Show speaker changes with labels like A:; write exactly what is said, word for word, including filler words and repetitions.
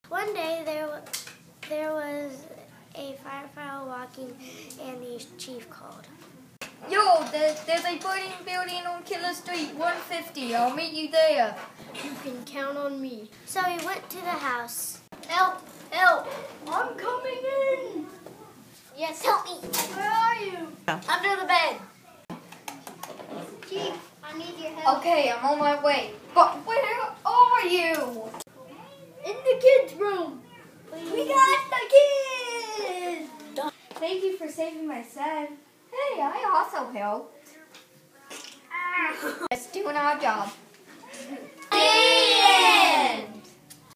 A: One day there, wa- there was a firefighter walking and the chief called.
B: Yo, there's, there's a burning building on Killer Street, one fifty. I'll meet you there.
C: You can count on me.
A: So he went to the house.
C: Help! Help! I'm coming in!
A: Yes, help me.
C: Where are you?
B: Under the bed.
A: Chief, I need your help.
B: Okay, I'm on my way. But where are you?
C: In the kids' room.
A: Please.
C: We got the kids!
B: Thank you for saving my son. Hey, I also helped. Let's doing our job.
C: The end.